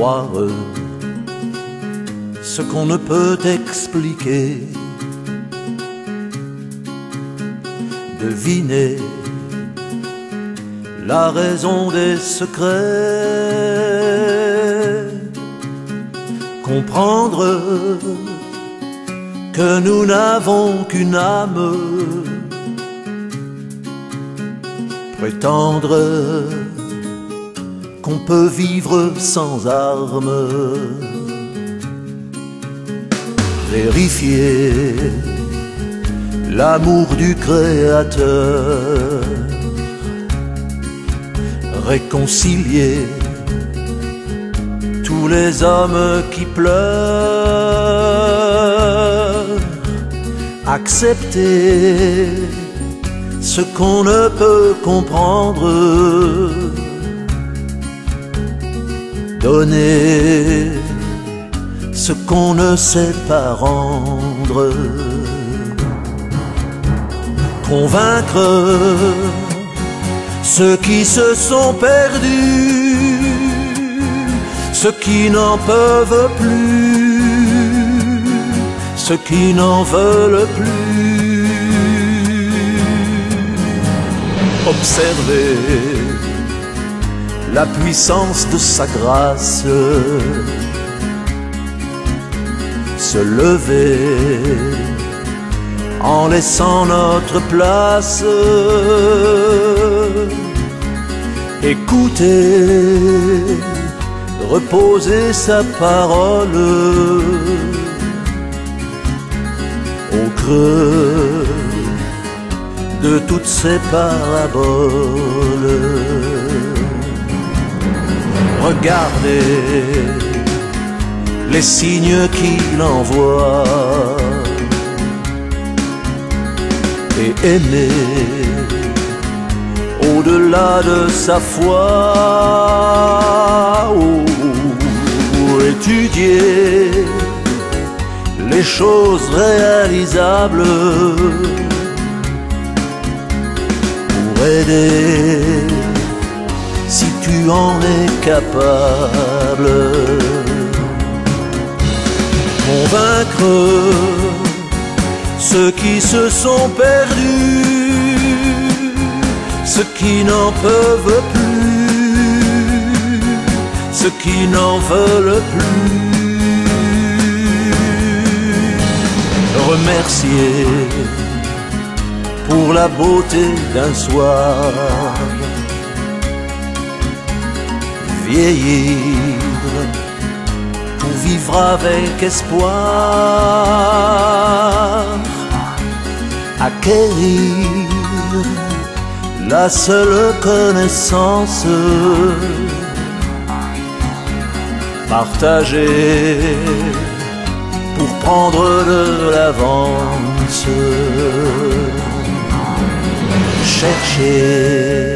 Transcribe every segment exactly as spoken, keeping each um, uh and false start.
croire ce qu'on ne peut expliquer, deviner la raison des secrets, comprendre que nous n'avons qu'une âme, prétendre qu'on peut vivre sans armes, vérifier l'amour du Créateur, réconcilier tous les hommes qui pleurent, accepter ce qu'on ne peut comprendre, donner ce qu'on ne sait pas rendre, convaincre ceux qui se sont perdus, ceux qui n'en peuvent plus, ceux qui n'en veulent plus. Observer la puissance de sa grâce, se lever en laissant notre place, écouter, reposer sa parole au creux de toutes ces paraboles. Regardez les signes qu'il envoie et aimer au-delà de sa foi. Oh, étudier les choses réalisables pour aider si tu en es capable, convaincre ceux qui se sont perdus, ceux qui n'en peuvent plus, ceux qui n'en veulent plus. Remercier pour la beauté d'un soir, vieillir pour vivre avec espoir, acquérir la seule connaissance, partager pour prendre de l'avance, chercher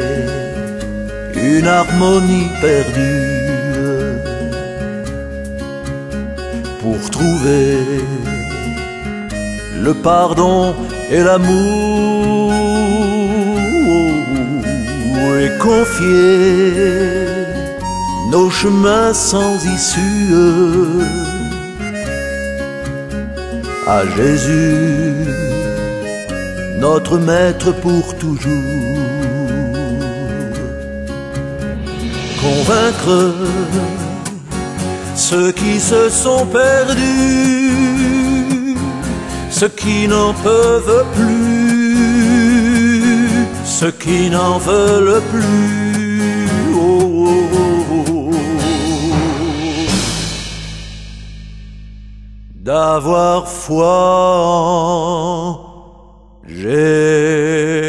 une harmonie perdue pour trouver le pardon et l'amour, et confier nos chemins sans issue à Jésus, notre maître pour toujours. Convaincre ceux qui se sont perdus, ceux qui n'en peuvent plus, ceux qui n'en veulent plus. Oh, oh, oh, oh. D'avoir foi en Jésus.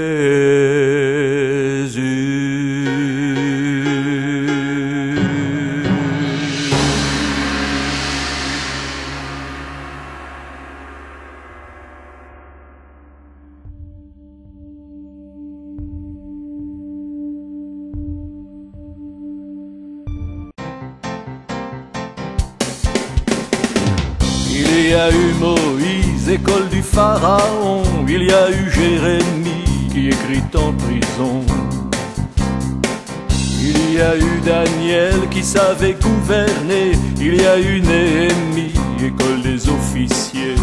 Il y a eu Moïse, école du Pharaon, il y a eu Jérémie qui écrit en prison. Il y a eu Daniel qui savait gouverner, il y a eu Néhémie, école des officiers.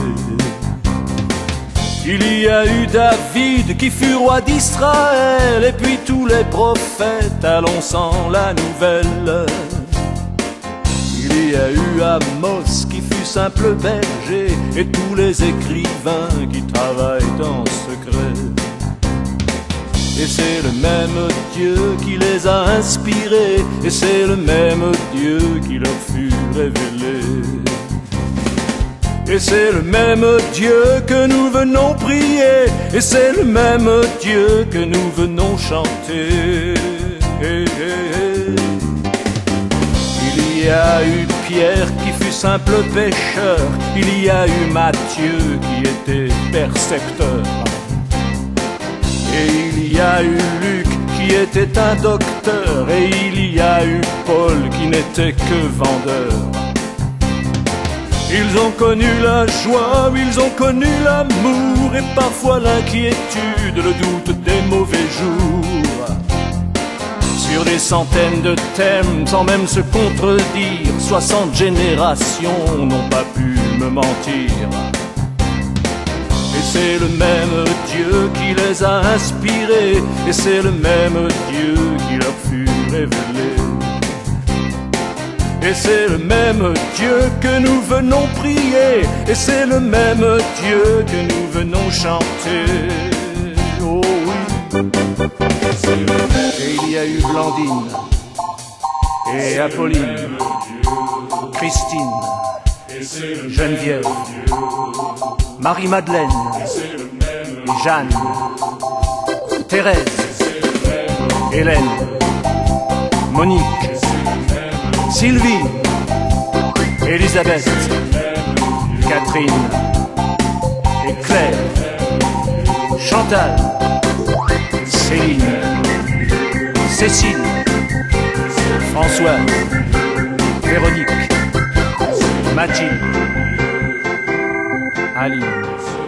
Il y a eu David qui fut roi d'Israël, et puis tous les prophètes annonçant la nouvelle. Il y a eu Amos qui fut simple berger, et tous les écrivains qui travaillent en secret. Et c'est le même Dieu qui les a inspirés, et c'est le même Dieu qui leur fut révélé. Et c'est le même Dieu que nous venons prier, et c'est le même Dieu que nous venons chanter. Il y a eu Pierre qui fut simple pêcheur, il y a eu Matthieu qui était percepteur. Et il y a eu Luc qui était un docteur, et il y a eu Paul qui n'était que vendeur. Ils ont connu la joie, ils ont connu l'amour, et parfois l'inquiétude, le doute des mauvais jours. Sur des centaines de thèmes, sans même se contredire, soixante générations n'ont pas pu me mentir. Et c'est le même Dieu qui les a inspirés, et c'est le même Dieu qui leur fut révélé. Et c'est le même Dieu que nous venons prier, et c'est le même Dieu que nous venons chanter. Oh oui. Et il y a eu Blandine, et Apolline, Christine, Geneviève, Marie-Madeleine, et Jeanne, Thérèse, Hélène, Monique, Sylvie, Elisabeth, Catherine et Claire, Chantal, Céline, Cécile, François, Véronique, Mathilde, Aline.